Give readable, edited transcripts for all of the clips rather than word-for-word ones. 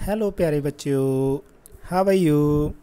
Hello प्यारे बच्चों, how are you?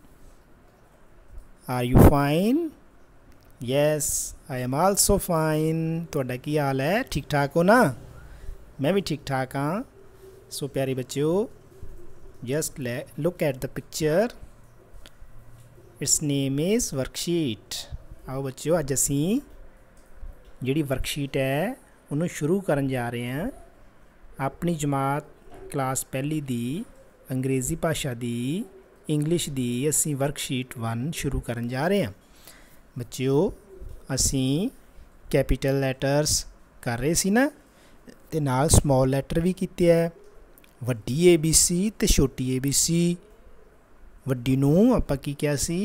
Are you fine? Yes, I am also fine. ਤੁਹਾਡਾ ਕੀ ਹਾਲ ਹੈ? ठीक ठाक हो ना? मैं भी ठीक ठाक हाँ। सो प्यारे बच्चों, just look at the picture. It's name is worksheet. आओ बच्चों, अज असी ਜਿਹੜੀ वर्कशीट है ਉਹਨੂੰ शुरू ਕਰਨ जा रहे हैं। अपनी जमात क्लास पहली दी अंग्रेज़ी भाषा दी इंग्लिश दी असी वर्कशीट 1 शुरू करन जा रहे हैं। बच्चों असी कैपिटल लैटर्स कर रहे सी ना, ते नाल स्मॉल लैटर भी कीते है। वड्डी ABC ते छोटी ABC। वड्डी नूं आपां की किया सी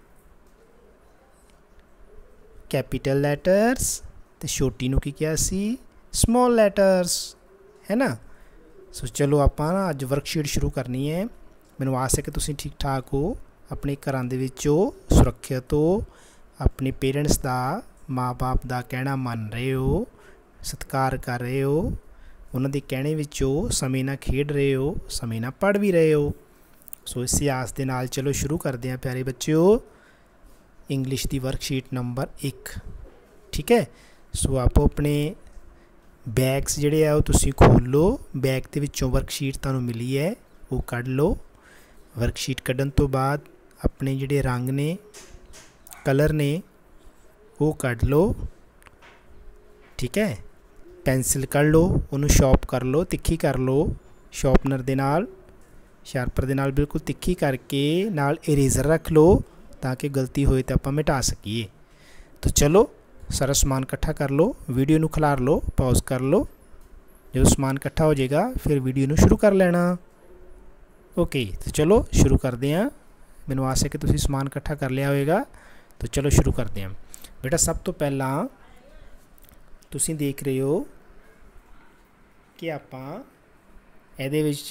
कैपिटल लैटर्स, ते छोटी नूं की किया सी स्मॉल लैटर्स, है ना। सो चलो आपां ना अज वर्कशीट शुरू करनी है। मैनूं आस है कि तुसीं ठीक ठाक हो, अपने घरां दे विच हो, सुरक्षित हो, अपने पेरेंट्स दा माँ बाप दा कहना मन रहे हो, सत्कार कर रहे हो, उन्हां दे कहने विच हो, समय नाल खेड रहे हो, समय नाल पढ़ भी रहे हो। सो इस आस दे नाल चलो शुरू करते हैं प्यारे बच्चों इंग्लिश दी वर्कशीट नंबर 1। ठीक है। सो आपो अपने बैग्स जिहड़े आ तुसीं खोल लो। बैग दे विचों वर्कशीट तुहानूं मिली है वो कढ लो। वर्कशीट कढन तो बाद अपने जिहड़े रंग ने कलर ने वो कढ लो। ठीक है। पेंसिल कढ लो, उन्होंने शॉर्प कर लो, तिखी कर लो शॉर्पनर दे नाल, शार्पर दे नाल बिल्कुल तिखी करके नाल इरेजर रख लो ताकि गलती होए तो आपां मिटा सकीए। तो चलो सारा समान इकट्ठा कर लो, वीडियो नूं खिलार लो, पॉज कर लो। जो समान इकट्ठा हो जाएगा फिर वीडियो नूं शुरू कर लेना। ओके, तो चलो शुरू करते हैं। मैनूं आस है कि तुसीं समान इकट्ठा कर लिया होएगा, तो चलो शुरू करते हैं। बेटा सब तो पहला तुसीं देख रहे हो कि आपां इहदे विच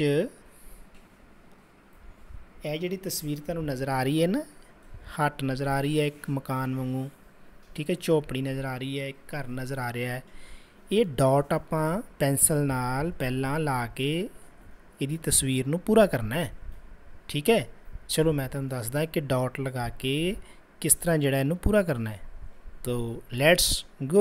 ਇਹ ਜਿਹੜੀ तस्वीर तुहानूं नज़र आ रही है ना, हट नज़र आ रही है एक मकान वांगू। ठीक है। झोपड़ी नज़र आ रही है, एक घर नज़र आ रहा है। ये डॉट आपां पेंसिल नाल पहलां ला के इहदी तस्वीर नूं पूरा करना है। ठीक है। चलो मैं तुहानूं दसदा कि डॉट लगा के किस तरह जिहड़ा इहनूं पूरा करना है। तो लैट्स गो।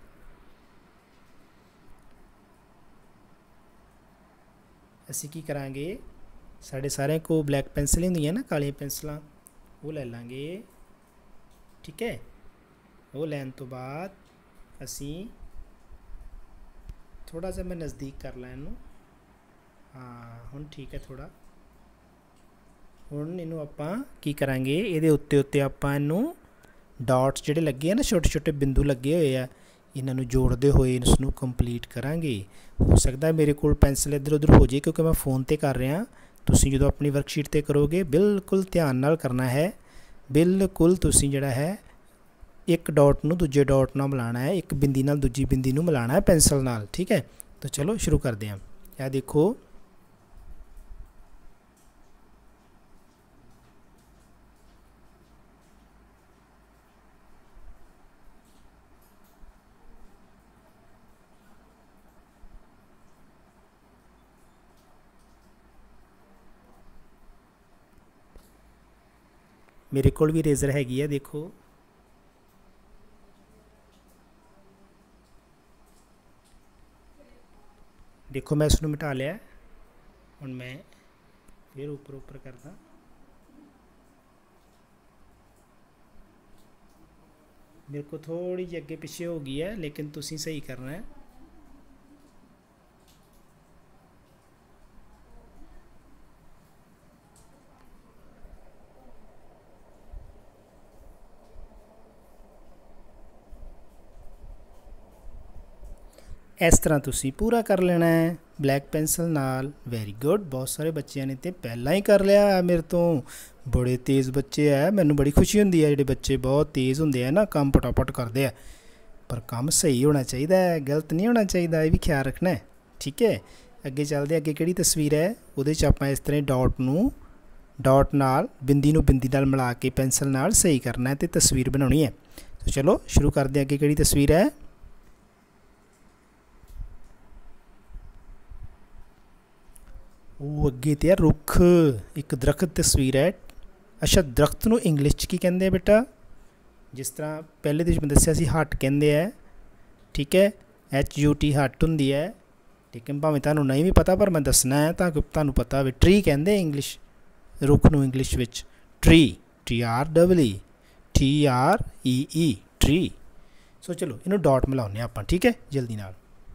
असीं की करांगे, साढ़े सारे को ब्लैक पेंसिल होंदियां ना, कालियां पेंसिलां, वो ले लांगे। ठीक है। वो लैन तो बाद असी थोड़ा सा मैं नज़दीक कर ला इनू। हाँ हुण ठीक है थोड़ा। हुण इनू आपां की करांगे, इहदे उत्ते उत्ते आपां इनू डॉट्स जिहड़े लगे ना, छोटे छोटे बिंदु लगे हुए आ, इन्हां नूं जोड़दे होए इसनूं कंप्लीट करांगे। हो सकदा मेरे कोल पेंसिल इधर उधर हो जाए क्योंकि मैं फ़ोन ते कर रहा। तुसीं जदों अपनी वर्कशीट ते करोगे बिल्कुल ध्यान नाल करना है। बिल्कुल तुसीं जिहड़ा है एक डॉट नूं दूजे डॉट नाल मिलाना है, एक बिंदी नाल दूजी बिंदी नूं मिलाना है पेंसिल नाल। ठीक है। तो चलो शुरू करते हैं। यह देखो मेरे कोल भी रेजर हैगी है, देखो। देखो मैं इसनूं मिटा लिया। हुण मैं फिर ऊपर ऊपर करदा। मेरे को थोड़ी जी अगे पिछे हो गई है, लेकिन तुसीं सही करना है। इस तरह तुसी पूरा कर लेना है ब्लैक पेंसिल नाल। Very good. बहुत सारे बच्चों ने तो पहला ही कर लिया है मेरे तो। बड़े तेज़ बच्चे है, मैनू बड़ी खुशी होंदी है। जिहड़े बच्चे बहुत तेज़ होंदे है ना, काम फटाफट करते हैं, पर काम सही होना चाहिए, गलत नहीं होना चाहिए, ये भी ख्याल रखना है। ठीक है। अगे चलते, अगे किहड़ी तस्वीर है उहदे च आपां इस तरह डॉट नूं डॉट नाल बिंदी नूं बिंदी नाल मिला के पेंसिल नाल सही करना है तो तस्वीर बनानी है। तो चलो शुरू करते हैं। अगे किहड़ी तस्वीर है? ਉਹ ਅੱਗੇ ਤੇ ਆ ਰੁੱਖ, ਇੱਕ ਦਰਖਤ ਤਸਵੀਰ ਹੈ। ਅੱਛਾ, ਦਰਖਤ ਨੂੰ ਇੰਗਲਿਸ਼ 'ਚ ਕੀ ਕਹਿੰਦੇ ਆ ਬੇਟਾ? ਜਿਸ ਤਰ੍ਹਾਂ ਪਹਿਲੇ ਦੇ ਵਿੱਚ ਮੈਂ ਦੱਸਿਆ ਸੀ ਹੱਟ ਕਹਿੰਦੇ ਹੈ, ਠੀਕ ਹੈ, HUT ਹੱਟ ਹੁੰਦੀ ਹੈ। ਲੇਕਿਨ ਭਾਵੇਂ ਤੁਹਾਨੂੰ ਨਹੀਂ ਵੀ ਪਤਾ ਪਰ ਮੈਂ ਦੱਸਣਾ ਹੈ ਤਾਂ ਕਿ ਤੁਹਾਨੂੰ ਪਤਾ ਹੋਵੇ। ਟਰੀ ਕਹਿੰਦੇ ਇੰਗਲਿਸ਼ ਰੁੱਖ ਨੂੰ, ਇੰਗਲਿਸ਼ ਵਿੱਚ ਟਰੀ, TREE ਟਰੀ। ਸੋ ਚਲੋ ਇਹਨੂੰ ਡਾਟ ਮਿਲਾਉਂਦੇ ਹਾਂ ਆਪਾਂ, ਠੀਕ ਹੈ, ਜਲਦੀ ਨਾਲ।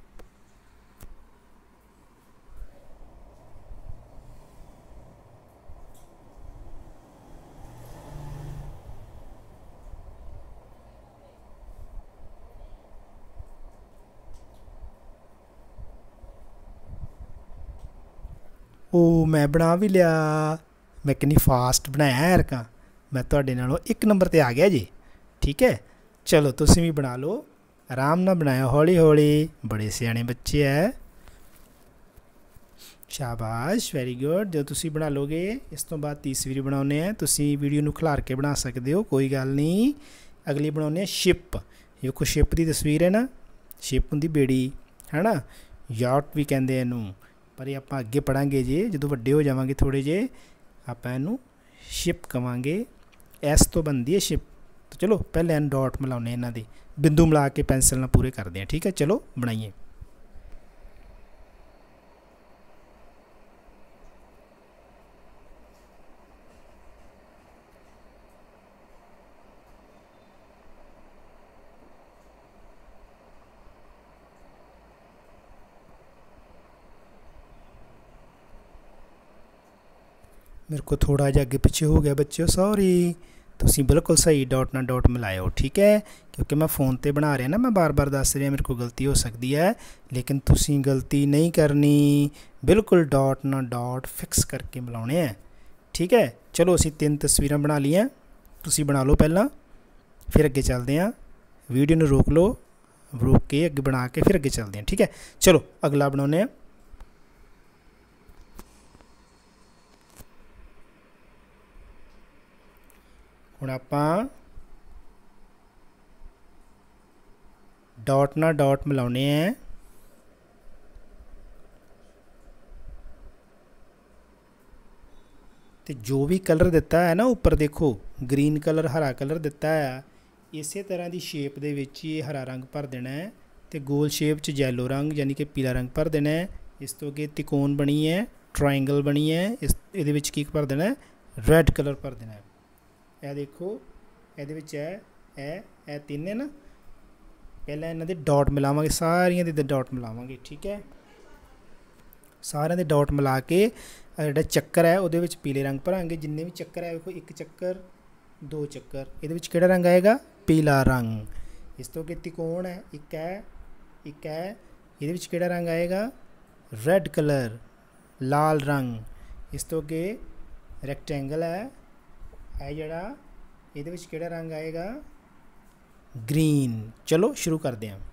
ਉਹ ਮੈਂ ਬਣਾ ਵੀ ਲਿਆ। ਮੈਂ ਕਿੰਨੀ ਫਾਸਟ ਬਣਾਇਆ ਐਰਕਾਂ, ਮੈਂ ਤੁਹਾਡੇ ਨਾਲੋਂ 1 ਨੰਬਰ 'ਤੇ ਆ ਗਿਆ ਜੀ, ਠੀਕ ਹੈ। ਚਲੋ ਤੁਸੀਂ ਵੀ ਬਣਾ ਲਓ, ਆਰਾਮ ਨਾਲ ਬਣਾਇਓ, ਹੌਲੀ ਹੌਲੀ, ਬੜੇ ਸਿਆਣੇ ਬੱਚੇ ਹੈ। ਸ਼ਾਬਾਸ਼, ਵੈਰੀ ਗੁੱਡ। ਜਦੋਂ ਤੁਸੀਂ ਬਣਾ ਲੋਗੇ ਇਸ ਤੋਂ ਬਾਅਦ ਤੀਸਰੀ ਬਣਾਉਂਦੇ ਆ। ਤੁਸੀਂ ਵੀਡੀਓ ਨੂੰ ਖਿਲਾਰ ਕੇ ਬਣਾ ਸਕਦੇ ਹੋ, ਕੋਈ ਗੱਲ ਨਹੀਂ। ਅਗਲੀ ਬਣਾਉਂਦੇ ਆ ਸ਼ਿਪ। ਵੇਖੋ ਸ਼ਿਪ ਦੀ ਤਸਵੀਰ ਹੈ ਨਾ, ਸ਼ਿਪ ਹੁੰਦੀ ਬੇੜੀ, ਹੈ ਨਾ, ਯਾਟ ਵੀ ਕਹਿੰਦੇ ਇਹਨੂੰ, ਪਰ ਇਹ ਆਪਾਂ ਅੱਗੇ ਪੜ੍ਹਾਂਗੇ ਜੇ, ਜਦੋਂ ਵੱਡੇ ਹੋ ਜਾਵਾਂਗੇ ਥੋੜ੍ਹੇ ਜਿਹੇ ਆਪਾਂ ਇਹਨੂੰ ਸ਼ਿਪ ਕਵਾਂਗੇ। ਐਸ ਤੋਂ ਬਣਦੀ ਹੈ ਸ਼ਿਪ। ਤਾਂ ਚਲੋ ਪਹਿਲੇ ਇਹਨੂੰ ਡਾਟ ਮਿਲਾਉਂਦੇ ਇਹਨਾਂ ਦੇ, ਬਿੰਦੂ ਮਿਲਾ ਕੇ ਪੈਨਸਿਲ ਨਾਲ ਪੂਰੇ ਕਰਦੇ ਹਾਂ, ਠੀਕ ਹੈ। ਚਲੋ ਬਣਾਈਏ। मेरे को थोड़ा जिहा अगे पिछे हो गया बच्चों, सॉरी। तुसी बिल्कुल सही डॉट ना डॉट मिलाओ, ठीक है, क्योंकि मैं फ़ोन ते बना रहा ना, मैं बार बार दस रहा मेरे को गलती हो सकती है, लेकिन तुसी गलती नहीं करनी, बिल्कुल डॉट ना डॉट फिक्स करके मिलाने हैं, ठीक है। चलो असी 3 तस्वीरें बना लियाँ, तुसी बना लो पहला, फिर अगे चलते हैं। वीडियो नूं रोक लो, रोक के अगे बना के फिर अगे चलते हैं, ठीक है। चलो अगला बनाने हैं। ਹੁਣ ਆਪਾਂ ਡਾਟ ਨਾਲ ਡਾਟ ਮਿਲਾਉਣੇ ਆ, ਤੇ ਜੋ ਵੀ ਕਲਰ ਦਿੱਤਾ ਹੈ ਨਾ ਉੱਪਰ ਦੇਖੋ, ਗ੍ਰੀਨ ਕਲਰ, ਹਰਾ ਕਲਰ ਦਿੱਤਾ ਹੈ, ਇਸੇ ਤਰ੍ਹਾਂ ਦੀ ਸ਼ੇਪ ਦੇ ਵਿੱਚ ਹੀ ਇਹ ਹਰਾ ਰੰਗ ਭਰ ਦੇਣਾ ਹੈ, ਤੇ ਗੋਲ ਸ਼ੇਪ 'ਚ ਯੈਲੋ ਰੰਗ ਯਾਨੀ ਕਿ ਪੀਲਾ ਰੰਗ ਭਰ ਦੇਣਾ ਹੈ। ਇਸ ਤੋਂ ਅੱਗੇ ਤਿਕੋਣ ਬਣੀ ਹੈ, ਟਰਾਇੰਗਲ ਬਣੀ ਹੈ, ਇਹਦੇ ਵਿੱਚ ਕੀ ਭਰ ਦੇਣਾ ਹੈ? ਰੈੱਡ ਕਲਰ ਭਰ ਦੇਣਾ ਹੈ। ਇਹ ਦੇਖੋ ਇਹਦੇ ਵਿੱਚ ਇਹ 3 ਹੈ ਨਾ, ਪਹਿਲਾਂ ਇਹਨਾਂ ਦੇ ਡਾਟ ਮਿਲਾਵਾਂਗੇ, ਸਾਰੀਆਂ ਦੇ ਡਾਟ ਮਿਲਾਵਾਂਗੇ, ਠੀਕ ਹੈ। ਸਾਰਿਆਂ ਦੇ ਡਾਟ ਮਿਲਾ ਕੇ ਜਿਹੜਾ ਚੱਕਰ ਹੈ ਉਹਦੇ ਵਿੱਚ ਪੀਲੇ ਰੰਗ ਭਰਾਂਗੇ। ਜਿੰਨੇ ਵੀ ਚੱਕਰ ਹੈ ਵੇਖੋ, 1 ਚੱਕਰ, 2 ਚੱਕਰ, ਇਹਦੇ ਵਿੱਚ ਕਿਹੜਾ ਰੰਗ ਆਏਗਾ? ਪੀਲਾ ਰੰਗ। ਇਸ ਤੋਂ ਅੱਗੇ ਤਿਕੋਣ ਹੈ, ਇੱਕ ਹੈ, ਇਹਦੇ ਵਿੱਚ ਕਿਹੜਾ ਰੰਗ ਆਏਗਾ? ਰੈੱਡ ਕਲਰ, ਲਾਲ ਰੰਗ। ਇਸ ਤੋਂ ਅੱਗੇ ਰੈਕਟੈਂਗਲ ਹੈ, ਇਹ ਜਿਹੜਾ, ਇਹਦੇ ਵਿੱਚ ਕਿਹੜਾ ਰੰਗ ਆਏਗਾ? ग्रीन। चलो शुरू करते हैं।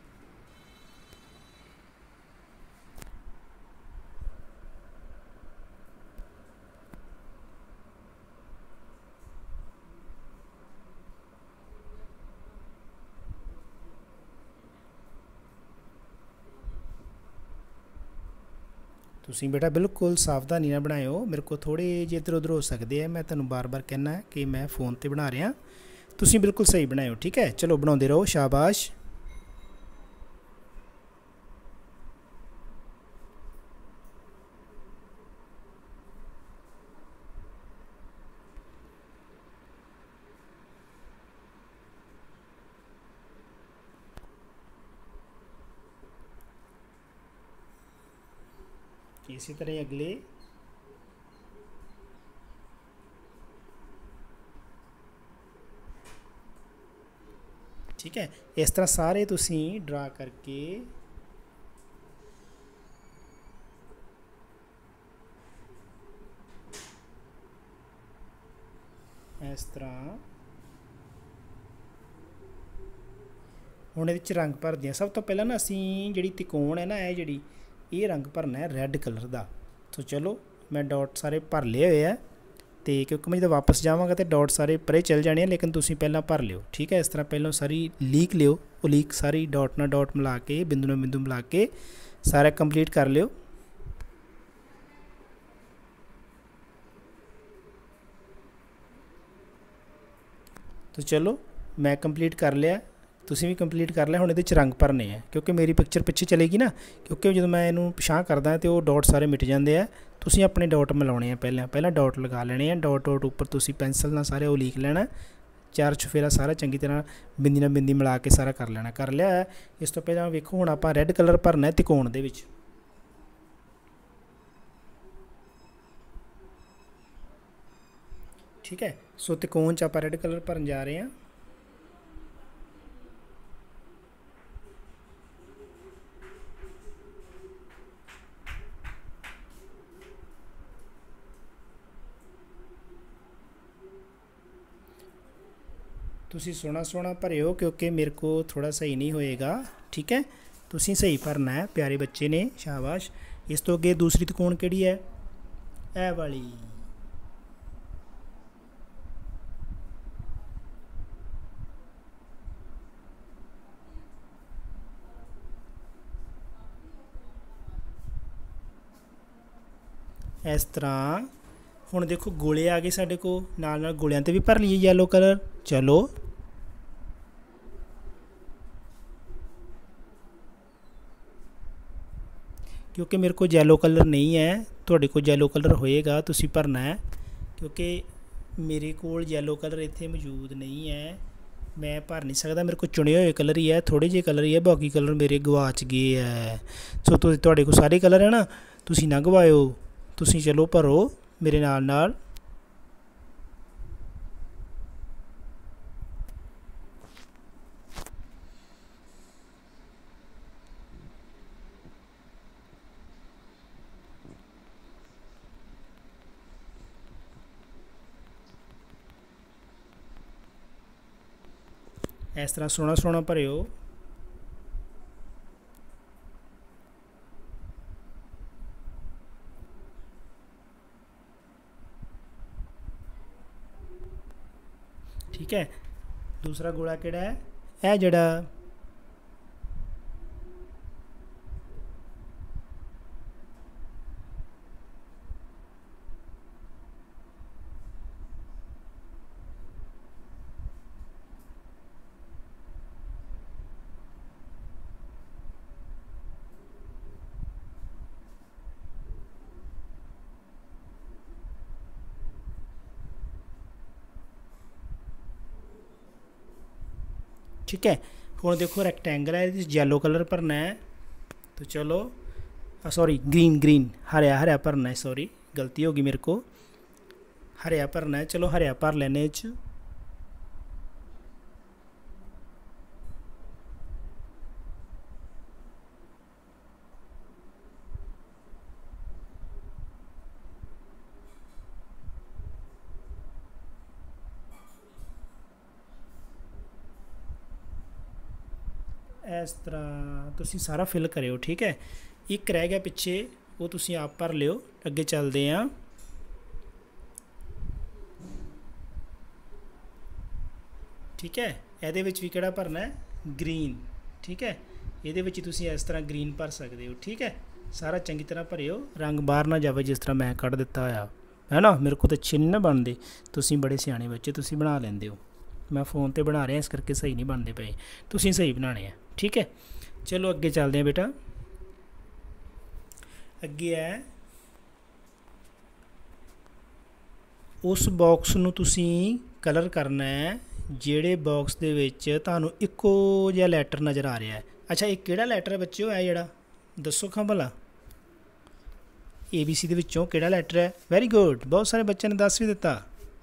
तुसीं बेटा बिल्कुल सावधानी ना बनाओ, मेरे को थोड़े जे इधर उधर हो सकते हैं, मैं तुहानूं बार बार कहना है कि मैं फ़ोन ते बना रहा। तुसीं बिल्कुल सही बनाओ, ठीक है। चलो बनाते रहो, शाबाश। इसी तरह अगले ठीक है। इस तरह सारे तुसी ड्रा करके इस तरह हुण इहदे रंग भरदे हैं। सब तो पहला ना असी जिहड़ी त्रिकोण है ना, ये रंग भरना है रैड कलर का। तो चलो मैं डॉट सारे भर लिए हुए है, तो क्योंकि मैं जो वापस जावांगा तो डॉट सारे परे चल जाने, लेकिन तुसीं पहला भर लियो, ठीक है। इस तरह पहलों सारी लीक लियो, वो लीक सारी डॉट ना डॉट मिला के, बिंदु ना बिंदु मिला के सारा कंप्लीट कर लियो। तो चलो मैं कंप्लीट कर लिया, ਤੁਸੀਂ ਵੀ ਕੰਪਲੀਟ ਕਰ ਲਿਆ। ਹੁਣ ਇਹਦੇ 'ਚ ਰੰਗ ਭਰਨੇ ਆ ਕਿਉਂਕਿ ਮੇਰੀ ਪਿਕਚਰ ਪਿੱਛੇ ਚਲੇਗੀ ਨਾ, ਕਿਉਂਕਿ ਜਦੋਂ ਮੈਂ ਇਹਨੂੰ ਪਿਛਾਂਹ ਕਰਦਾ ਤੇ ਉਹ ਡਾਟ ਸਾਰੇ ਮਿਟ ਜਾਂਦੇ ਆ। ਤੁਸੀਂ ਆਪਣੇ ਡਾਟ ਮਿਲਾਉਣੇ ਆ, ਪਹਿਲਾਂ ਡਾਟ ਲਗਾ ਲੈਣੇ ਆ। ਡਾਟ ਉੱਪਰ ਤੁਸੀਂ ਪੈਨਸਲ ਨਾਲ ਸਾਰੇ ਉਹ ਲਿਖ ਲੈਣਾ, ਚਾਰ ਚੁਫੇਰਾ ਸਾਰਾ ਚੰਗੀ ਤਰ੍ਹਾਂ ਬਿੰਦੀ ਨਾਲ ਬਿੰਦੀ ਮਿਲਾ ਕੇ ਸਾਰਾ ਕਰ ਲੈਣਾ। ਕਰ ਲਿਆ। ਇਸ ਤੋਂ ਪਹਿਲਾਂ ਵੇਖੋ ਹੁਣ ਆਪਾਂ ਰੈੱਡ ਕਲਰ ਭਰਨਾ ਤਿਕੋਣ ਦੇ ਵਿੱਚ। ਠੀਕ ਹੈ, ਸੋ ਤਿਕੋਣ 'ਚ ਆਪਾਂ ਰੈੱਡ ਕਲਰ ਭਰਨ ਜਾ ਰਹੇ ਹਾਂ। ਤੁਸੀਂ ਸੋਹਣਾ ਭਰਿਓ ਕਿਉਂਕਿ ਮੇਰੇ ਕੋ ਥੋੜਾ ਸਹੀ ਨਹੀਂ ਹੋਏਗਾ। ਠੀਕ ਹੈ, ਤੁਸੀਂ ਸਹੀ ਭਰਨਾ ਹੈ, ਪਿਆਰੇ ਬੱਚੇ ਨੇ, ਸ਼ਾਬਾਸ਼। ਇਸ ਤੋਂ ਅੱਗੇ ਦੂਸਰੀ ਤਿਕੋਣ ਕਿਹੜੀ ਹੈ? ਇਹ ਵਾਲੀ। ਇਸ ਤਰ੍ਹਾਂ ਹੁਣ ਦੇਖੋ ਗੋਲੇ ਆ ਗਏ ਸਾਡੇ ਕੋਲ, ਨਾਲ ਗੋਲਿਆਂ 'ਤੇ ਵੀ ਭਰ ਲਈਏ ਯੈਲੋ ਕਲਰ। ਚਲੋ ਕਿਉਂਕਿ ਮੇਰੇ ਕੋਲ ਯੈਲੋ ਕਲਰ ਨਹੀਂ ਹੈ, ਤੁਹਾਡੇ ਕੋਲ ਯੈਲੋ ਕਲਰ ਹੋਏਗਾ, ਤੁਸੀਂ ਭਰਨਾ ਹੈ। ਕਿਉਂਕਿ ਮੇਰੇ ਕੋਲ ਯੈਲੋ ਕਲਰ ਇੱਥੇ ਮੌਜੂਦ ਨਹੀਂ ਹੈ, ਮੈਂ ਭਰ ਨਹੀਂ ਸਕਦਾ। ਮੇਰੇ ਕੋਲ ਚੁਣੇ ਹੋਏ ਕਲਰ ਹੀ ਹੈ, ਥੋੜ੍ਹੇ ਜਿਹੇ ਕਲਰ ਹੀ ਹੈ, ਬਾਕੀ ਕਲਰ ਮੇਰੇ ਗਵਾਚ ਗਏ ਹੈ। ਸੋ ਤੁਹਾਡੇ ਕੋਲ ਸਾਰੇ ਕਲਰ ਹੈ ਨਾ, ਤੁਸੀਂ ਨਾ ਗਵਾਇਓ, ਤੁਸੀਂ ਚਲੋ ਭਰੋ ਮੇਰੇ ਨਾਲ। ਇਸ ਤਰ੍ਹਾਂ ਸੋਹਣਾ ਭਰਿਓ। ਠੀਕ ਹੈ, ਦੂਸਰਾ ਗੋਲਾ ਕਿਹੜਾ ਹੈ? ਇਹ ਜਿਹੜਾ ठीक है। ਹੁਣ देखो रैक्टेंगल है, येलो कलर भरना है। तो चलो सॉरी ग्रीन हरिया भरना है, सॉरी गलती होगी मेरे को, हरिया भरना है। चलो हरिया भर लेने च। इस तरह तुसी सारा फिल करो। ठीक है, एक रह गया पिछे, वो तुसी आप भर लियो। अगे चलते हैं। ठीक है, ये भी किहड़ा भरना है? ग्रीन। ठीक है, ये तुसी इस तरह ग्रीन भर सकते हो। ठीक है, सारा चंगी तरह भरियो, रंग बाहर ना जाए जिस तरह मैं कढ़ दिता होया है ना। मेरे को तो अच्छे नहीं ना बनते, तुसी बड़े सियाने बच्चे, तुसी बना लेंदे हो। मैं फ़ोन पर बना रहा, इस करके सही नहीं बनते पे, तुसी सही बनाने हैं। ठीक है, चलो अगे चलते हैं बेटा। अगे है उस बॉक्स नूं तुसी कलर करना है जिहड़े बॉक्स दे विच तुहानूं इक्को जिहा लैटर नज़र आ रहा है। अच्छा, एक किहड़ा लैटर है बच्चों? है जिहड़ा दसो खां भला, ABC दे विचों किहड़ा लैटर है? वैरी गुड, बहुत सारे बच्चों ने दस भी दिता।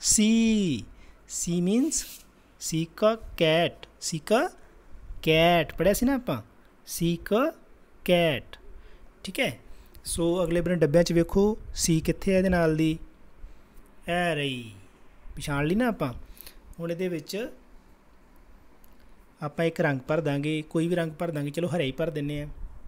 सी मीनस सी का कैट, सी का कैट पढ़िया सी ना आपां, सी का कैट। ठीक है, सो अगले बने डब्बिਆਂ 'ਚ ਵੇਖੋ सी कित्थे है ਇਹਦੇ ਨਾਲ ਦੀ? ਇਹ ਰਹੀ, ਪਛਾਣ ਲਈ ਨਾ ਆਪਾਂ। ਹੁਣ ਇਹਦੇ ਵਿੱਚ ਆਪਾਂ ਇੱਕ ਰੰਗ ਭਰ ਦਾਂਗੇ, ਕੋਈ ਵੀ ਰੰਗ ਭਰ ਦਾਂਗੇ। ਚਲੋ ਹਰਾ ਹੀ ਭਰ ਦਿੰਨੇ ਆ।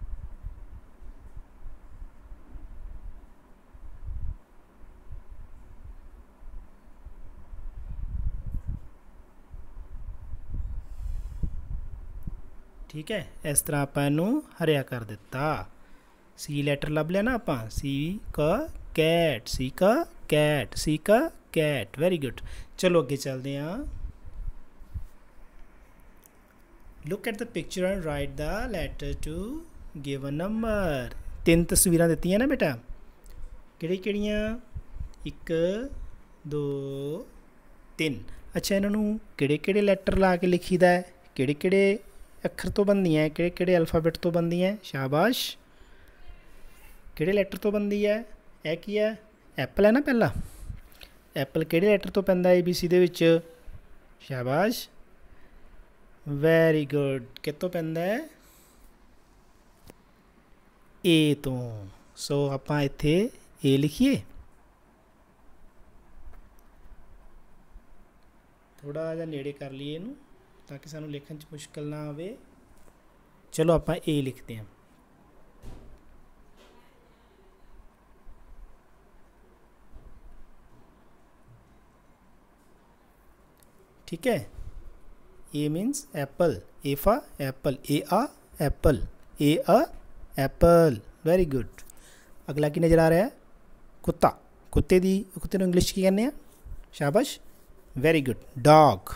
ठीक है, इस तरह आप हरिया कर दिता। सी लैटर लभ लिया ना आप, सी का कैट, सी का कैट, सी का कैट। वेरी गुड, चलो अगे चलते हैं। Look at the picture and write the letter to given number. 3 तस्वीरां दित्तियां ना बेटा, किहड़ियां? 1 2 3। अच्छा, इन्हों किहड़े लैटर ला के लिखीदा है, किहड़े अखर तो बनदियां, किहड़े अल्फाबेट तो बनदियां? शाबाश। किहड़े लैटर तो बनदी है? यह की है? एप्पल है ना पहला। एप्पल किहड़े लैटर तो पैंदा ABC दे विच? शाबाश, वैरी गुड। कितों पैंदा है? ए तो। सो आपां इत्थे ए लिखिए, थोड़ा जिहा नेड़े कर लीए इनू ताकि सानू लिखण च मुश्किल ना आवे। चलो आपां ए लिखते हैं। ठीक है, A means apple, A for apple, apple, apple. Very good. अगला की नज़र आ रहा है? कुत्ता। कुत्ते नूं इंग्लिश की कहने हैं? शाबाश, वेरी गुड। Dog,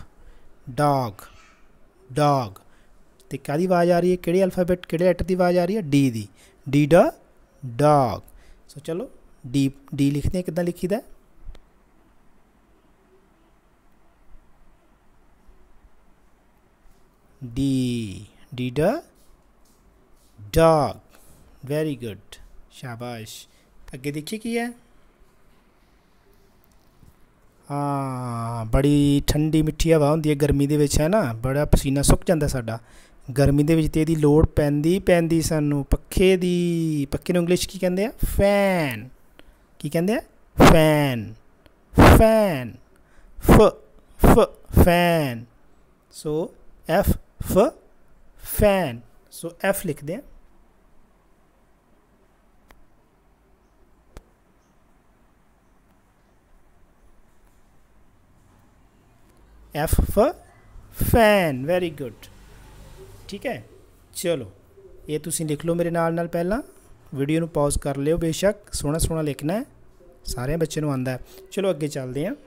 dog. तो कादी आवाज़ आ रही है? किहड़े अल्फाबेट, किहड़े लैटर की आवाज़ आ रही है? डी द डॉग। सो चलो डी लिखते हैं। कितना लिखी दा? डी द डॉग। वेरी गुड, शाबाश। अगे देखिए की है? हाँ, बड़ी ठंडी मिठी हवा होंदी है गर्मी दे विच, है ना। बड़ा पसीना सुक जाता साडा गर्मी दे विच, ते इहदी लोड़ पैंदी सानू पक्खे दी। पक्खे नूं इंग्लिश की कहंदे आ? फैन। की कहंदे आ? Fan, fan. So F fan. So F लिखते हैं। F fan, very good. ठीक है, चलो ये तुसी लिख लो मेरे नाल पहला। वीडियो नूं पॉज कर लियो, बेशक सोहना लिखना है, सारे बच्चे नूं आंदा है। चलो अगे चलते हैं।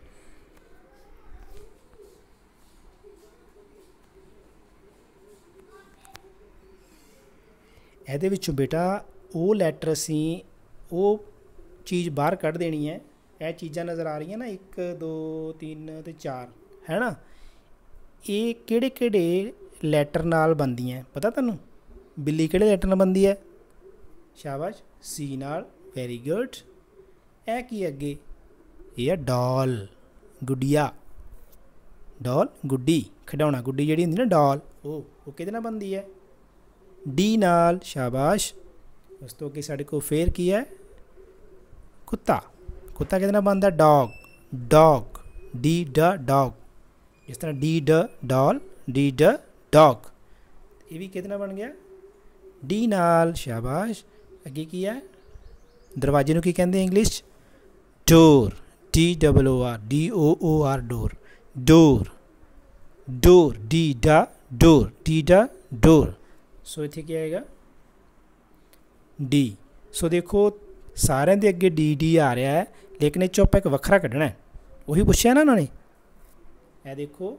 ਇਹਦੇ ਵਿੱਚੋਂ बेटा वो लैटर असी वो चीज़ बाहर कढ़ देनी है। यह चीज़ां नज़र आ रही ना, 1 2 3 ते 4, है ना। ये किहड़े लैटर नाल बनदियां पता तुहानूं? बिल्ली किहड़े लैटर नाल बनदी है? शाबाश, सी नाल। Very good. यह की अगे? ये है डॉल, गुडिया। डॉल, गुड्डी, खिडौना गुड्डी जिहड़ी हुंदी ना डॉल, वो किहदे नाल बनदी है? डी नाल। शाबाश। उस तो अगे साडे कोल फिर की है? कुत्ता। कुत्ता किहदे नाल बनदा? डॉग, डी ड डॉग। इस तरह डी ड डॉल, डी ड डॉग। ये भी किहदे नाल बन गया? डी नाल। शाबाश। अगे की है? दरवाजे नूं की कहंदे English? Door, DOOR, DOOR, door, door, D ड डोर, डी ड डोर। सो इत्थे क्या आएगा? डी। सो देखो सारे दे अगे डी आ रहा है, लेकिन इस चों एक वखरा कढ़ना है। वही पूछा ना उन्होंने। यह देखो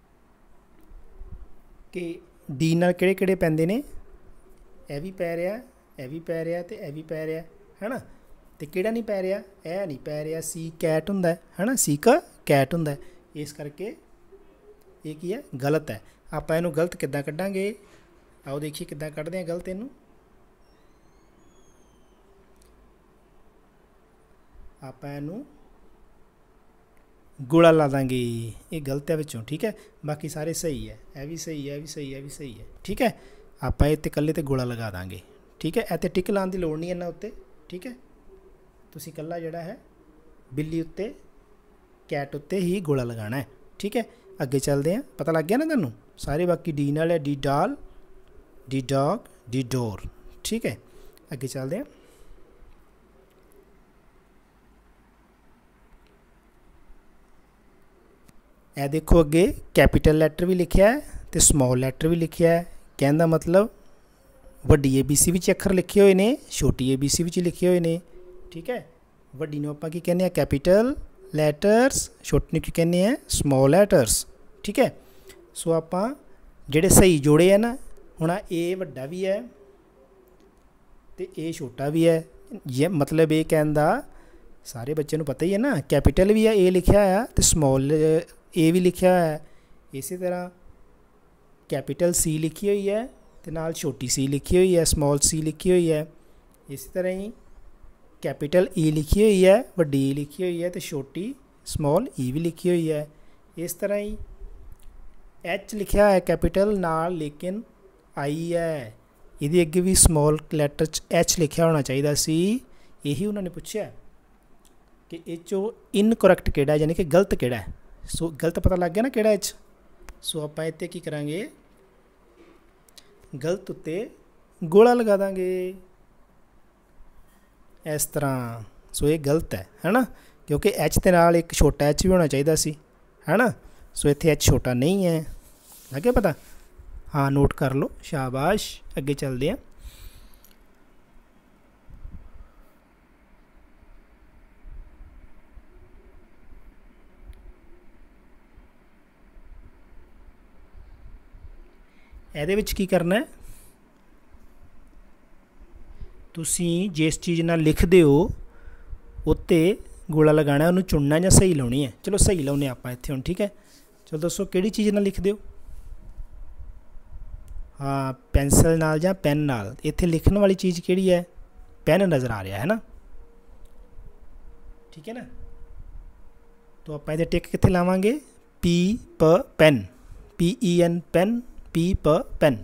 कि डी नाल किहड़े पैंदे ने? यह भी पै रहा, यह भी पै रहा, तो यह भी पै रहा, है ना। तो किहड़ा नहीं पै रहा? यह नहीं पै रहा। सी कैट हुंदा है ना, सी का कैट हुंदा है। इस करके ये की है? गलत है। आपां इहनूं गलत किद्दां कड्डांगे? आओ देखिए किद्दां कढ़दे हैं गलत इनू। आपां इनू गोला ला देंगे, ये गलत है विचों। ठीक है, बाकी सारे सही है। यह भी सही है, यह भी सही है, यह भी सही है। ठीक है, आपां इत्ते कल्ले ते गोला लगा देंगे। ठीक है, इत्ते टिक लाने की लोड़ नहीं इन्हां उत्ते। ठीक है, तुसीं कल्ला जिहड़ा है बिल्ली उत्ते, कैट उत्ते ही गोला लगाना है। ठीक है, अगे चलते हैं। पता लग गया ना तुहानूं? सारे बाकी डी नाल है, D doll, D dog, D door. ठीक है, अगे चलते हैं। यह देखो अगे कैपिटल लैटर भी लिखा है तो स्मॉल लैटर भी लिखा है। कहने का मतलब वड्डी ABC विच अखर लिखे हुए ने, छोटी ABC विच लिखे हुए ने। ठीक है, वड्डी नूं आपां की कहने हैं? Capital letters. छोटी नूं की कहने हैं? Small letters. ठीक है, सो आपां ਜਿਹੜੇ ਸਹੀ ਜੋੜੇ ਆ ਨਾ, ਹੁਣ ਆ ਏ ਵੱਡਾ ਵੀ ਹੈ ਤੇ ਇਹ ਛੋਟਾ ਵੀ ਹੈ। ਇਹ ਮਤਲਬ ਇਹ ਕਹਿਣ ਦਾ, ਸਾਰੇ ਬੱਚੇ ਨੂੰ ਪਤਾ ਹੀ ਹੈ ਨਾ, ਕੈਪੀਟਲ ਵੀ ਹੈ ਏ ਲਿਖਿਆ ਆ ਅਤੇ ਸਮੋਲ ਏ ਵੀ ਲਿਖਿਆ ਹੋਇਆ। ਇਸੇ ਤਰ੍ਹਾਂ ਕੈਪੀਟਲ ਸੀ ਲਿਖੀ ਹੋਈ ਹੈ ਅਤੇ ਨਾਲ ਛੋਟੀ ਸੀ ਲਿਖੀ ਹੋਈ ਹੈ, ਸਮੋਲ ਸੀ ਲਿਖੀ ਹੋਈ ਹੈ। ਇਸੇ ਤਰ੍ਹਾਂ ਹੀ ਕੈਪੀਟਲ ਈ ਲਿਖੀ ਹੋਈ ਹੈ, ਵੱਡੀ ਈ ਲਿਖੀ ਹੋਈ ਹੈ ਅਤੇ ਛੋਟੀ ਸਮੋਲ ਈ ਵੀ ਲਿਖੀ ਹੋਈ ਹੈ। ਇਸ ਤਰ੍ਹਾਂ ਹੀ ਐਚ ਲਿਖਿਆ ਹੈ ਕੈਪੀਟਲ ਨਾਲ, ਲੇਕਿਨ ਆਈ ਹੈ, ਇਹਦੇ ਅੱਗੇ ਵੀ ਸਮੋਲ ਲੈਟਰ 'ਚ ਐਚ ਲਿਖਿਆ ਹੋਣਾ ਚਾਹੀਦਾ ਸੀ। ਇਹੀ ਉਹਨਾਂ ਨੇ ਪੁੱਛਿਆ ਕਿ ਇਹ 'ਚੋਂ ਇਨਕਰੈਕਟ ਕਿਹੜਾ, ਯਾਨੀ ਕਿ ਗਲਤ ਕਿਹੜਾ ਹੈ। ਸੋ ਗਲਤ ਪਤਾ ਲੱਗ ਗਿਆ ਨਾ ਕਿਹੜਾ ਇਹ 'ਚ। ਸੋ ਆਪਾਂ ਇੱਥੇ ਕੀ ਕਰਾਂਗੇ, ਗਲਤ ਉੱਤੇ ਗੋਲਾ ਲਗਾ ਦਾਂਗੇ ਇਸ ਤਰ੍ਹਾਂ। ਸੋ ਇਹ ਗਲਤ ਹੈ ਨਾ, ਕਿਉਂਕਿ ਐਚ ਦੇ ਨਾਲ ਇੱਕ ਛੋਟਾ ਐਚ ਵੀ ਹੋਣਾ ਚਾਹੀਦਾ ਸੀ, ਹੈ ਨਾ। ਸੋ ਇੱਥੇ ਐਚ ਛੋਟਾ ਨਹੀਂ ਹੈ, ਲੱਗੇ ਪਤਾ। ਹਾਂ, ਨੋਟ ਕਰ ਲਓ, ਸ਼ਾਬਾਸ਼। ਅੱਗੇ ਚੱਲਦੇ ਹਾਂ। ਇਹਦੇ ਵਿੱਚ ਕੀ ਕਰਨਾ, ਤੁਸੀਂ ਜਿਸ ਚੀਜ਼ ਨਾਲ ਲਿਖਦੇ ਹੋ ਉੱਤੇ ਗੋਲਾ ਲਗਾਉਣਾ, ਉਹਨੂੰ ਚੁਣਨਾ ਜਾਂ ਸਹੀ ਲਾਉਣੀ ਹੈ। ਚਲੋ ਸਹੀ ਲਾਉਂਦੇ ਆਪਾਂ ਇੱਥੇ ਹੁਣ, ਠੀਕ ਹੈ। ਚਲੋ ਦੱਸੋ ਕਿਹੜੀ ਚੀਜ਼ ਨਾਲ ਲਿਖਦੇ ਹੋ। ਹਾਂ, ਪੈਨਸਲ ਨਾਲ ਜਾਂ ਪੈਨ ਨਾਲ। ਇੱਥੇ ਲਿਖਣ ਵਾਲੀ ਚੀਜ਼ ਕਿਹੜੀ ਹੈ, ਪੈਨ ਨਜ਼ਰ ਆ ਰਿਹਾ ਹੈ ਨਾ, ਠੀਕ ਹੈ ਨਾ। ਤਾਂ ਆਪਾਂ ਇਹਦੇ ਟਿਕ ਕਿੱਥੇ ਲਾਵਾਂਗੇ, ਪੀ ਪ ਪੈਨ, PEN ਪੈਨ, ਪੀ ਪ ਪੈਨ,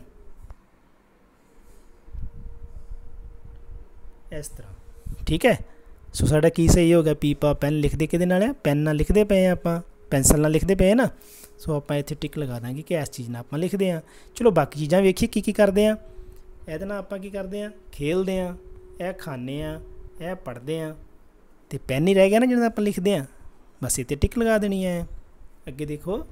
ਇਸ ਤਰ੍ਹਾਂ, ਠੀਕ ਹੈ। ਸੋ ਸਾਡਾ ਕੀ ਸਹੀ ਹੋ ਗਿਆ, ਪੀ ਪ ਪੈਨ। ਲਿਖਦੇ ਕਿਹਦੇ ਨਾਲ ਆ, ਪੈਨ ਨਾਲ ਲਿਖਦੇ ਪਏ ਹਾਂ ਆਪਾਂ, ਪੈਨਸਲ ਨਾਲ ਲਿਖਦੇ ਪਏ ਨਾ। ਸੋ ਆਪਾਂ ਇੱਥੇ ਟਿਕ ਲਗਾ ਦਾਂਗੇ ਕਿ ਇਸ ਚੀਜ਼ ਨਾਲ ਆਪਾਂ ਲਿਖਦੇ ਹਾਂ। ਚਲੋ ਬਾਕੀ ਚੀਜ਼ਾਂ ਵੇਖੀਏ ਕੀ ਕੀ ਕਰਦੇ ਹਾਂ। ਇਹਦੇ ਨਾਲ ਆਪਾਂ ਕੀ ਕਰਦੇ ਹਾਂ, ਖੇਲਦੇ ਹਾਂ, ਇਹ ਖਾਂਦੇ ਹਾਂ, ਇਹ ਪੜ੍ਹਦੇ ਹਾਂ, ਅਤੇ ਪੈਨ ਹੀ ਰਹਿ ਗਿਆ ਨਾ ਜਿਹਨਾਂ ਦਾ ਆਪਾਂ ਲਿਖਦੇ ਹਾਂ। ਬਸ ਇੱਥੇ ਟਿਕ ਲਗਾ ਦੇਣੀ ਹੈ। ਅੱਗੇ ਦੇਖੋ,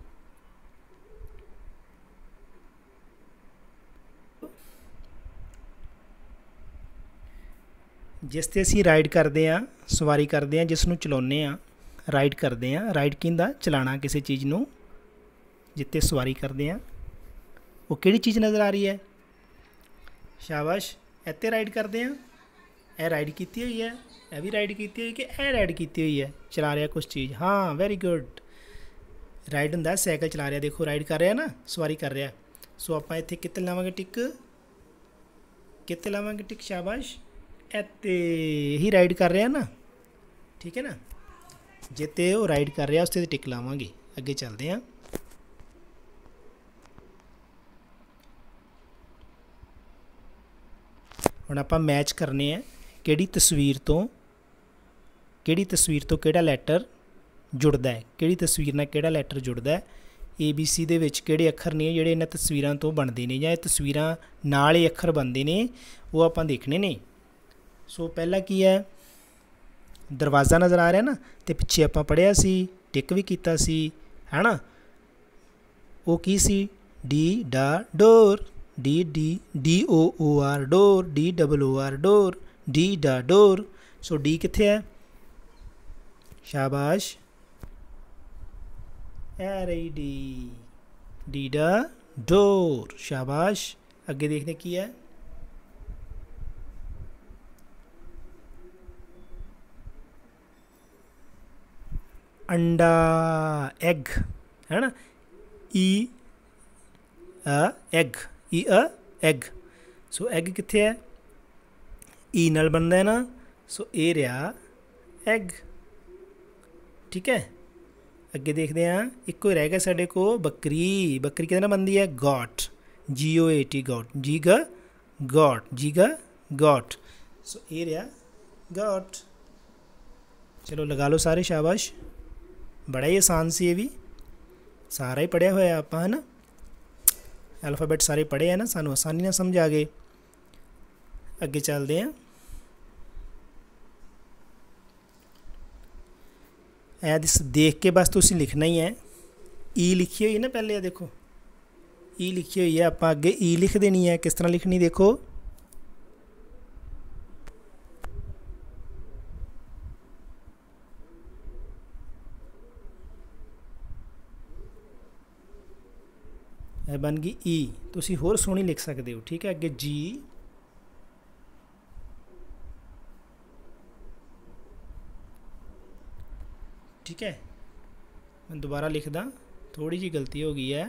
ਜਿਸ 'ਤੇ ਅਸੀਂ ਰਾਈਡ ਕਰਦੇ ਹਾਂ, ਸਵਾਰੀ ਕਰਦੇ ਹਾਂ, ਜਿਸ ਨੂੰ ਚਲਾਉਂਦੇ ਹਾਂ, ਰਾਈਡ ਕਰਦੇ ਹਾਂ। ਰਾਈਡ ਕਿਹਦਾ, ਚਲਾਉਣਾ ਕਿਸੇ ਚੀਜ਼ ਨੂੰ, ਜਿੱਤੇ ਸਵਾਰੀ ਕਰਦੇ ਹਾਂ, ਉਹ ਕਿਹੜੀ ਚੀਜ਼ ਨਜ਼ਰ ਆ ਰਹੀ ਹੈ, ਸ਼ਾਬਾਸ਼। ਇੱਥੇ ਰਾਈਡ ਕਰਦੇ ਹਾਂ, ਇਹ ਰਾਈਡ ਕੀਤੀ ਹੋਈ ਹੈ, ਇਹ ਵੀ ਰਾਈਡ ਕੀਤੀ ਹੋਈ ਕਿ ਇਹ ਰਾਈਡ ਕੀਤੀ ਹੋਈ ਹੈ, ਚਲਾ ਰਿਹਾ ਕੁਛ ਚੀਜ਼। ਹਾਂ, ਵੈਰੀ ਗੁੱਡ। ਰਾਈਡ ਹੁੰਦਾ ਸਾਈਕਲ ਚਲਾ ਰਿਹਾ, ਦੇਖੋ ਰਾਈਡ ਕਰ ਰਿਹਾ ਨਾ, ਸਵਾਰੀ ਕਰ ਰਿਹਾ। ਸੋ ਆਪਾਂ ਇੱਥੇ ਕਿੱਥੇ ਲਾਵਾਂਗੇ ਟਿਕ, ਕਿੱਥੇ ਲਾਵਾਂਗੇ ਟਿਕ, ਸ਼ਾਬਾਸ਼। ਇੱਥੇ ਹੀ ਰਾਈਡ ਕਰ ਰਿਹਾ ਨਾ, ਠੀਕ ਹੈ ਨਾ। ਜਿੱਤੇ ਉਹ ਰਾਈਡ ਕਰ ਰਿਹਾ ਉਸ 'ਤੇ ਟਿਕ ਲਾਵਾਂਗੇ। ਅੱਗੇ ਚੱਲਦੇ ਹਾਂ। ਹੁਣ ਆਪਾਂ ਮੈਚ ਕਰਨੇ ਆ, ਕਿਹੜੀ ਤਸਵੀਰ ਤੋਂ ਕਿਹੜਾ ਲੈਟਰ ਜੁੜਦਾ ਹੈ, ਕਿਹੜੀ ਤਸਵੀਰ ਨਾਲ ਕਿਹੜਾ ਲੈਟਰ ਜੁੜਦਾ ਹੈ। ABC ਦੇ ਵਿੱਚ ਕਿਹੜੇ ਅੱਖਰ ਨੇ ਜਿਹੜੇ ਇਹਨਾਂ ਤਸਵੀਰਾਂ ਤੋਂ ਬਣਦੇ ਨੇ, ਜਾਂ ਇਹ ਤਸਵੀਰਾਂ ਨਾਲ ਹੀ ਅੱਖਰ ਬਣਦੇ ਨੇ, ਉਹ ਆਪਾਂ ਦੇਖਣੇ ਨੇ। ਸੋ ਪਹਿਲਾਂ ਕੀ ਹੈ, ਦਰਵਾਜ਼ਾ ਨਜ਼ਰ ਆ ਰਿਹਾ ਨਾ, ਅਤੇ ਪਿੱਛੇ ਆਪਾਂ ਪੜ੍ਹਿਆ ਸੀ, ਟਿਕ ਵੀ ਕੀਤਾ ਸੀ, ਹੈ ਨਾ। ਉਹ ਕੀ ਸੀ, ਡੀ ਦਾ door, DOOR door, DOOR door, D ਦਾ ਡੋਰ। ਸੋ ਡੀ ਕਿੱਥੇ ਹੈ, ਸ਼ਾਬਾਸ਼, ਇਹ ਰਹੀ ਡੀ ਦਾ ਡੋਰ, ਸ਼ਾਬਾਸ਼। ਅੱਗੇ ਦੇਖਦੇ ਕੀ ਹੈ, अंडा, एग, है ना, एग, एग। सो एग कित्थे है, ई नाल बनदा है ना। सो ये रहा एग, ठीक है। अगे देखते हैं, एक रह गया साडे को बकरी। बकरी किहदे नाल बनदी है, goat, GOAT, goat, goat. So ये रहा गॉट। चलो लगा लो सारे, शाबाश। बड़ा ही आसान सी, ये भी सारा ही पढ़िया होया आप, है ना। अल्फाबेट सारे पढ़े हैं ना, सानू आसानी ना समझ आ गए। अगे चलते हैं। देख के बस तुसीं लिखना ही है। ई लिखी हुई है ना पहले, देखो ई लिखी हुई है, आप अगे ई लिख देनी है। किस तरह लिखनी, देखो ਇਹ ਬਣ ਗਈ ਈ। ਤੁਸੀਂ ਹੋਰ ਸੋਹਣੀ ਲਿਖ ਸਕਦੇ ਹੋ, ਠੀਕ ਹੈ। ਅੱਗੇ ਜੀ, ठीक है। मैं दोबारा लिखदा, थोड़ी जी गलती हो गई है।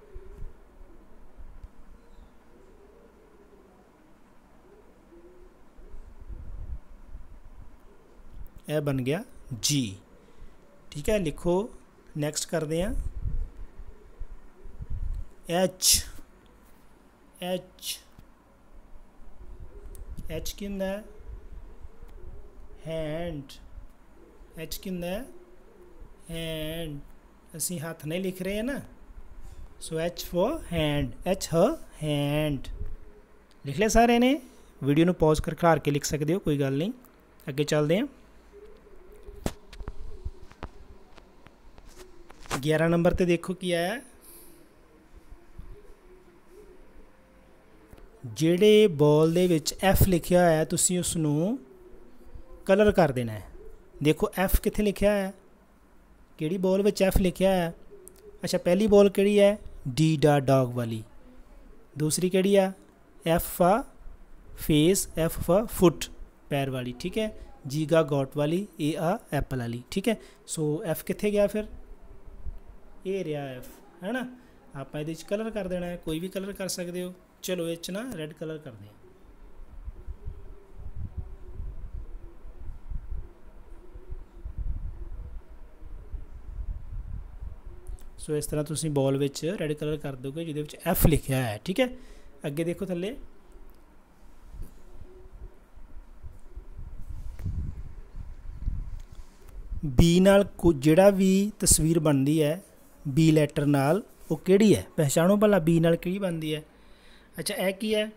यह बन गया जी, ठीक है। लिखो, नैक्सट करते हैं। एच, एच, एच की होंदा है हैंड, एच की होंदा है हैंड। असी हाथ नहीं लिख रहे हैं ना, so H for hand, H ह हैंड। लिख लिया सारे ने। वीडियो ਨੂੰ पॉज कर खिलार के लिख सकते हो, कोई गल नहीं। अगे चलते हैं। 11 नंबर ते देखो की आया, ਜਿਹੜੇ बॉल ਦੇ ਵਿੱਚ एफ लिखिया है तुसी उसनों कलर कर देना है। देखो एफ कित्थे लिखिया है, किहड़ी बॉल विच एफ लिखिया है। अच्छा, पहली बॉल किहड़ी है, डी डा डॉग वाली। दूसरी किहड़ी है, एफ फा फेस, एफ फा फुट पैर वाली, ठीक है। जी गा गॉट वाली, ए आ एप्पल वाली, ठीक है। सो एफ कित्थे गया फिर, ये रहा एफ, है ना। आप ये कलर कर देना है, कोई भी कलर कर सकते हो। चलो ये ना रेड कलर कर दें। सो इस तरह तुसी बॉल विच रेड कलर कर दोगे जिहदे विच एफ लिखिया है, ठीक है। अगे देखो थल्ले, बी नाल जिहड़ा भी तस्वीर बनती है बी लैटर नाल, वो किहड़ी है, पहचानो भला बी नाल किहड़ी बनती है। अच्छा, यह की है,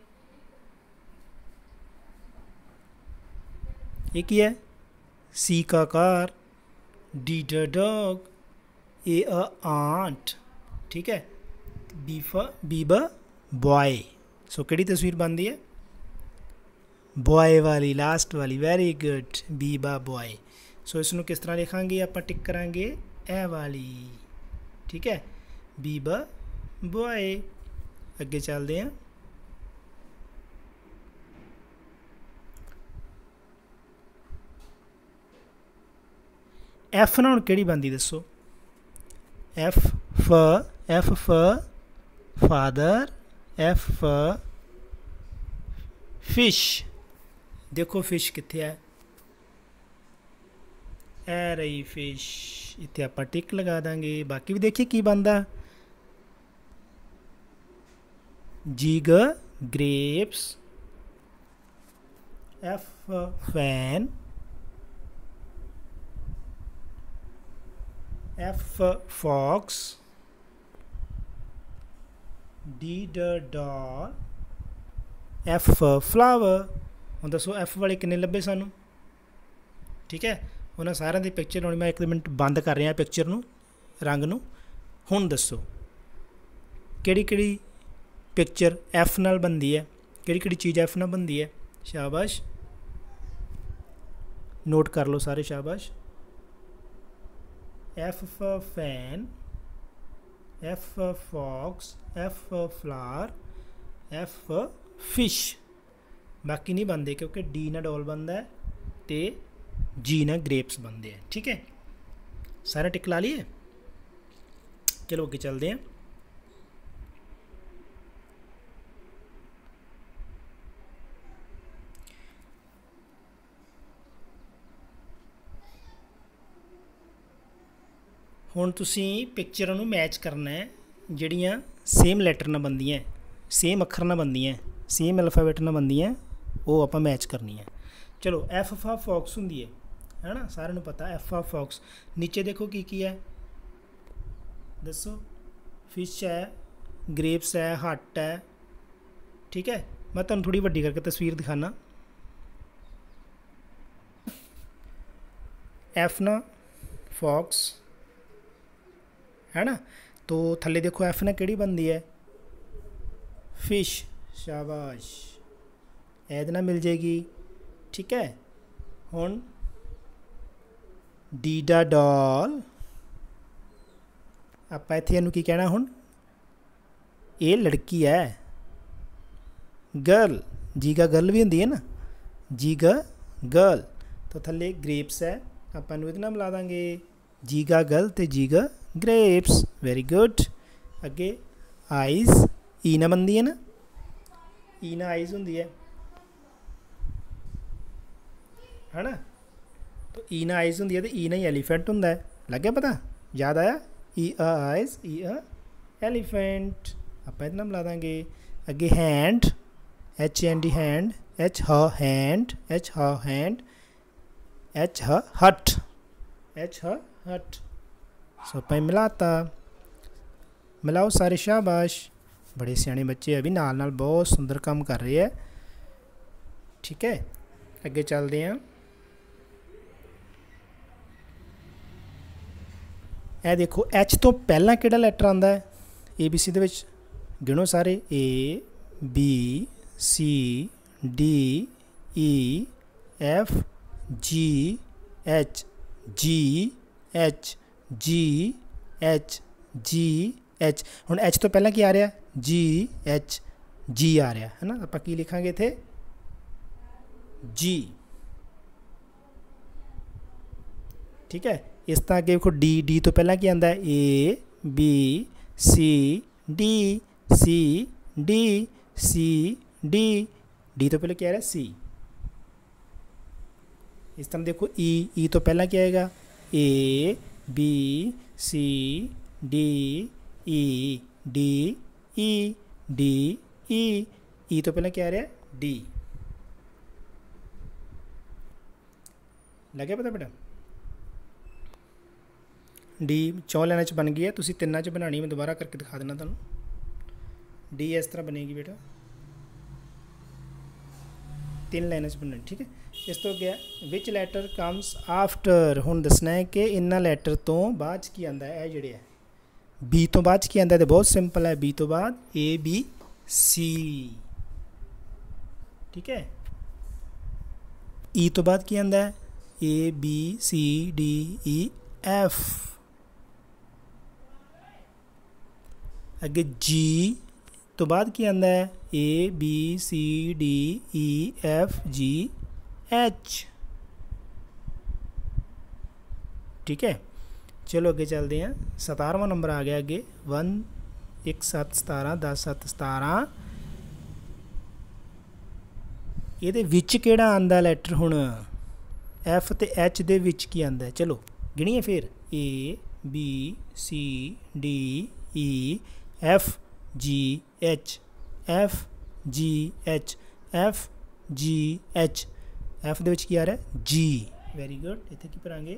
ये की है, सी का कार, डी द डॉग, ए अ आंट, ठीक है। बी ब बॉय। सो किहड़ी तस्वीर बनती है, बॉय वाली, लास्ट वाली। वेरी गुड, बी बा बॉय। सो इसनों किस तरह लिखांगे, आप टिक करांगे ए वाली, ठीक है, बी ब बॉय। अगे चलते हैं। एफ ना हुण किहड़ी बनदी दसो, एफ फ फादर, एफ फ फिश। देखो फिश कित्थे है, ए रही फिश। इत्थे आपां टिक लगा देंगे। बाकी भी देखिए की बनदा, G grapes, F fan, F fox, D द डॉल, एफ फ्लावर। हम दसो एफ वाले किन्ने लभे सानू, ठीक है। उन्होंने सारे की पिक्चर लानी, मैं 1 मिनट बंद कर रहा पिक्चर नू, रंग नू। हुण दसो किहड़ी किहड़ी पिक्चर एफ नाल बनती है, किहड़ी किहड़ी चीज़ एफ नाल बनती है। शाबाश, नोट कर लो सारे, शाबाश। F for fan, F for fox, F for flower, F for fish. बाकी नहीं बनते क्योंकि डी ना डॉल बनता है तो जी ना ग्रेप्स बनते हैं, ठीक है। सारे टिक ला लिए। चलो अगे चलते हैं। हुण तुसी पिक्चरां नूं मैच करना है जिहड़ियां सेम लैटर नाल बनदियां, सेम अखर नाल बनदियां, सेम अल्फाबेट नाल बनदियां, वो आपां मैच करनी है। चलो एफ फॉर फॉक्स हुंदी है ना, सारिआं नूं पता एफ फॉर फॉक्स। नीचे देखो की है, दसो। फिश है, ग्रेप्स है, हट है, ठीक है। मैं तुहानूं थोड़ी वड्डी करके तस्वीर दिखाना। एफ ना फॉक्स है ना, तो थल्ले देखो एफ ना किहड़ी बनती है, फिश। शाबाश, ऐद ना मिल जाएगी, ठीक है। हुण डी दा डॉल, आपां इत्थे इहनूं की कहना, हुण ये लड़की है, गर्ल, जीगा गर्ल भी होंगी है ना, जीगा गर्ल। तो थले ग्रेप्स है, आप इहदे नाल मिला देंगे जीगा गर्ल ते जीगा ग्रेप्स। Very good. अगे आइज़, ई ना बनती है ना, ई ना आइज़ होंगी है ना। तो ई ना आइज़ होंगी है, तो ई ना ही एलीफेंट होंदा है। लग गया पता, याद आया, ई अ आइज़, ई अ एलीफेंट। आप इहदे नाल मिला देंगे। अगे hand, H N D hand, H ह हैंड, एच ह हैंड, एच ह हट, एच ह हट। सो आप मिलाता, मिलाओ सारे, शाबाश। बड़े सियाने बच्चे अभी नाल नाल बहुत सुंदर काम कर रहे हैं। ठीक है, अगे चलते हैं। ए देखो एच तो पहला किहड़ा लैटर आंदा है ए बी सी दे विच, गिनो सारे, A B C D E F G H, G H, G H, G H. हुण एच तो पहला की आ रहा, जी एच, जी आ रहा है ना। आप की लिखांगे इत्थे, जी। ठीक है, इस तरह अगे देखो डी, डी तो पहला की आंदा है, A B C D, C D, C D, D तो पहले क्या आ रहा है, सी। इस तरह देखो ई, ई तो पहला क्या आएगा, A B C D E, D E, D E तो पहला क्या आ रहा है, डी। लगे पता बेटा, डी 4 लाइनों च बन गई है, तुसी 3 च बनानी, मैं दोबारा करके दिखा देना तुहानू। डी इस तरह बनेगी बेटा, 3 लाइनों च बननी। ठीक है, इस तो गया विच लैटर कम्स आफ्टर। हुण दसना है कि इन्हां लैटर तो बाद की आंदा है, जिहड़े है बी तो बाद की आंदा है, तो बहुत सिंपल है, बी तो बाद ए बी सी। ठीक है, ई तो बाद की आंदा है, A B C D E F. अगे जी तो बाद की आंदा है, A B C D E F G H. ठीक है, चलो अगे चलते हैं। 17वां नंबर आ गया अगे, 1 1 7 17 10 7 17। ये विच केड़ा आंदा लैटर हुण, एफ ते एच दे विच की आंदा है, चलो गिणीए फिर, A B C D E F G H, F G H, F G H. F दे विच की आ रहा है, जी। वेरी गुड, इत्थे की भरांगे,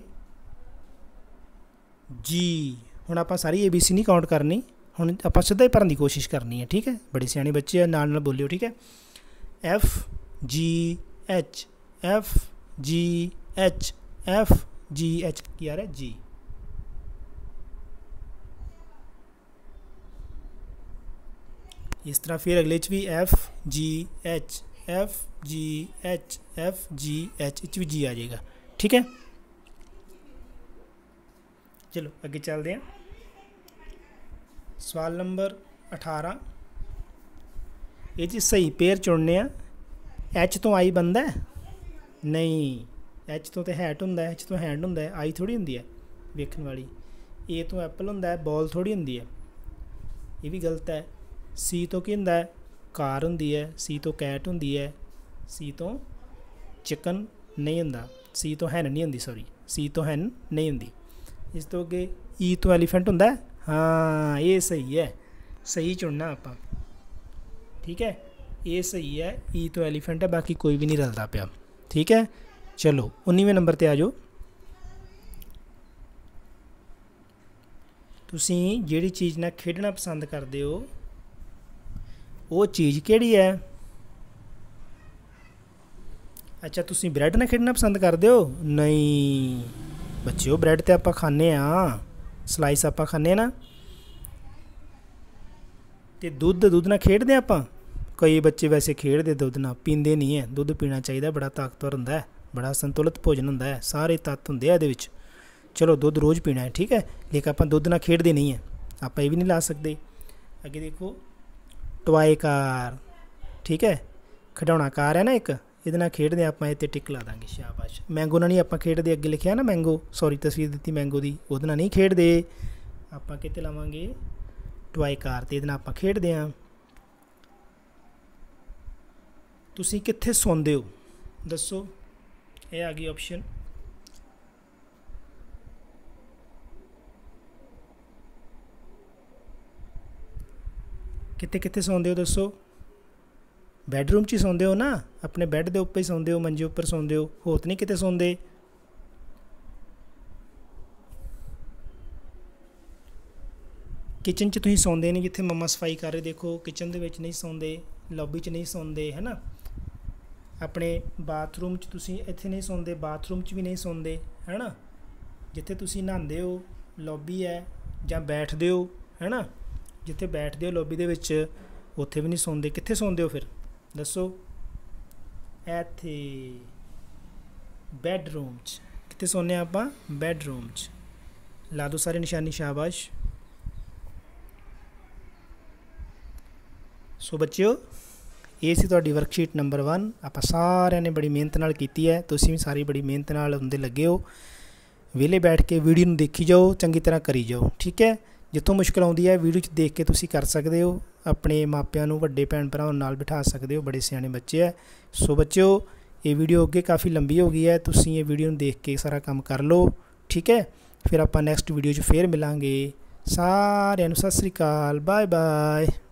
जी। हुण आपां सारी ए बी सी नहीं काउंट करनी, हुण आपां सीधा ही भरन की कोशिश करनी है। ठीक है, बड़े सियाणे बच्चे है, नाल नाल बोलियो। ठीक है, F G H, F G H, F G H की आ रहा है, जी। इस तरह फिर अगले च भी F G H, F G H, F G H, इच भी जी आ जाएगा। ठीक है, चलो अगे चलते हैं। सवाल नंबर 18, ये जी सही पेयर चुनने, एच तो आई बनता है नहीं, एच तो हैट होंदा है, एच तो हैंड होंदा है, आई थोड़ी होंदी है वेखण वाली। ए तो एप्पल होंदा है, बॉल थोड़ी होंदी है, ये भी गलत है। सी तो की होंदा है, कार होंदी है, सी तो कैट होंदी है, सी तो चिकन नहीं होंदा, सी तो हैन नहीं होंदी, सॉरी सी तो हैन नहीं होंदी। इस तो अगे ई तो एलीफेंट होंदा है, हाँ ये सही है, सही चुनना आपां। ठीक है, ये सही है, ई तो एलीफेंट है, बाकी कोई भी नहीं रलदा पिया। ठीक है, चलो 19वें नंबर ते आ जाओ। तुसीं जिहड़ी चीज़ नाल खेडना पसंद करदे हो वो चीज़ किहड़ी है। अच्छा, तुसीं ब्रैड नाल खेडना पसंद करदे हो, नहीं बच्चों, ब्रैड तो आपां खाने आ, स्लाइस आपां खाने ना। ते दुद्ध नाल खेडदे आपां, कई बच्चे वैसे खेडदे दुद्ध नाल, पींदे नहीं है। दुद्ध पीना चाहिए, बड़ा ताकतवर होंदा है, बड़ा संतुलित भोजन होंदा है, सारे तत्त होंदे इहदे विच। चलो दुद्ध रोज़ पीना है, ठीक है, लेकिन आपां दुद्ध नाल खेडदे नहीं है, आपां ये भी नहीं ला सकते। अगे देखो ਟੋਆਏ ਕਾਰ, ਠੀਕ ਹੈ, ਖਿਡੌਣਾ ਕਾਰ ਹੈ ਨਾ ਇੱਕ, ਇਹਦੇ ਨਾਲ ਖੇਡਦੇ ਆਪਾਂ, ਇਹ 'ਤੇ ਟਿਕ ਲਾ ਦਾਂਗੇ, ਸ਼ਾਬਾਸ਼। ਮੈਂਗੋ ਨਾਲ ਨਹੀਂ ਆਪਾਂ ਖੇਡਦੇ, ਅੱਗੇ ਲਿਖਿਆ ਨਾ ਮੈਂਗੋ, ਸੌਰੀ ਤਸਵੀਰ ਦਿੱਤੀ ਮੈਂਗੋ ਦੀ, ਉਹਦੇ ਨਾਲ ਨਹੀਂ ਖੇਡਦੇ ਆਪਾਂ, ਕਿਤੇ ਲਾਵਾਂਗੇ ਟੋਆਏ ਕਾਰ, ਅਤੇ ਇਹਦੇ ਨਾਲ ਆਪਾਂ ਖੇਡਦੇ ਹਾਂ। ਤੁਸੀਂ ਕਿੱਥੇ ਸੌਂਦੇ ਹੋ ਦੱਸੋ, ਇਹ ਆ ਗਈ ਆਪਸ਼ਨ। ਕਿੱਥੇ ਕਿੱਥੇ ਸੌਂਦੇ ਹੋ ਦੱਸੋ। ਬੈਡਰੂਮ 'ਚ ਹੀ ਸੌਂਦੇ ਹੋ ਨਾ, ਆਪਣੇ ਬੈੱਡ ਦੇ ਉੱਪਰ ਹੀ ਸੌਂਦੇ ਹੋ, ਮੰਜੇ ਉੱਪਰ ਸੌਂਦੇ ਹੋ, ਹੋਰ ਤਾਂ ਨਹੀਂ ਕਿਤੇ ਸੌਂਦੇ। ਕਿਚਨ 'ਚ ਤੁਸੀਂ ਸੌਂਦੇ ਨਹੀਂ, ਜਿੱਥੇ ਮੰਮਾ ਸਫਾਈ ਕਰ ਰਹੇ ਦੇਖੋ, ਕਿਚਨ ਦੇ ਵਿੱਚ ਨਹੀਂ ਸੌਂਦੇ, ਲੌਬੀ 'ਚ ਨਹੀਂ ਸੌਂਦੇ, ਹੈ ਨਾ। ਆਪਣੇ ਬਾਥਰੂਮ 'ਚ ਤੁਸੀਂ ਇੱਥੇ ਨਹੀਂ ਸੌਂਦੇ, ਬਾਥਰੂਮ 'ਚ ਵੀ ਨਹੀਂ ਸੌਂਦੇ, ਹੈ ਨਾ। ਜਿੱਥੇ ਤੁਸੀਂ ਨਹਾਉਂਦੇ ਹੋ ਲੌਬੀ ਹੈ, ਜਾਂ ਬੈਠਦੇ ਹੋ, ਹੈ ਨਾ, ਜਿੱਥੇ ਬੈਠਦੇ ਹੋ ਲੌਬੀ ਦੇ ਵਿੱਚ, ਉੱਥੇ ਵੀ ਨਹੀਂ ਸੌਂਦੇ। ਕਿੱਥੇ ਸੌਂਦੇ ਹੋ ਫਿਰ ਦੱਸੋ। ਇੱਥੇ ਬੈਡਰੂਮ 'ਚ, ਕਿੱਥੇ ਸੌਂਦੇ ਹਾਂ ਆਪਾਂ, ਬੈਡਰੂਮ 'ਚ। ਲਾ ਦਿਓ ਸਾਰੇ ਨਿਸ਼ਾਨੀ, ਸ਼ਾਬਾਸ਼। ਸੋ ਬੱਚਿਓ, ਇਹ ਸੀ ਤੁਹਾਡੀ ਵਰਕਸ਼ੀਟ ਨੰਬਰ 1। ਆਪਾਂ ਸਾਰਿਆਂ ਨੇ ਬੜੀ ਮਿਹਨਤ ਨਾਲ ਕੀਤੀ ਹੈ, ਤੁਸੀਂ ਵੀ ਸਾਰੀ ਬੜੀ ਮਿਹਨਤ ਨਾਲ ਹੁੰਦੇ ਲੱਗੇ ਹੋ। ਵਿਹਲੇ ਬੈਠ ਕੇ ਵੀਡੀਓ ਨੂੰ ਦੇਖੀ ਜਾਓ, ਚੰਗੀ ਤਰ੍ਹਾਂ ਕਰੀ ਜਾਓ, ਠੀਕ ਹੈ। ਜਿੱਥੋਂ ਮੁਸ਼ਕਿਲ ਆਉਂਦੀ ਹੈ ਵੀਡੀਓ 'ਚ ਦੇਖ ਕੇ ਤੁਸੀਂ ਕਰ ਸਕਦੇ ਹੋ, ਆਪਣੇ ਮਾਪਿਆਂ ਨੂੰ, ਵੱਡੇ ਭੈਣ ਭਰਾਵਾਂ ਨਾਲ ਬਿਠਾ ਸਕਦੇ ਹੋ, ਬੜੇ ਸਿਆਣੇ ਬੱਚੇ ਹੈ। ਸੋ ਬੱਚਿਓ, ਇਹ ਵੀਡੀਓ ਅੱਗੇ ਕਾਫੀ ਲੰਬੀ ਹੋ ਗਈ ਹੈ, ਤੁਸੀਂ ਇਹ ਵੀਡੀਓ ਨੂੰ ਦੇਖ ਕੇ ਸਾਰਾ ਕੰਮ ਕਰ ਲਓ, ਠੀਕ ਹੈ। ਫਿਰ ਆਪਾਂ ਨੈਕਸਟ ਵੀਡੀਓ 'ਚ ਫੇਰ ਮਿਲਾਂਗੇ। ਸਾਰਿਆਂ ਨੂੰ ਸਤਿ ਸ਼੍ਰੀ ਅਕਾਲ, ਬਾਏ ਬਾਏ।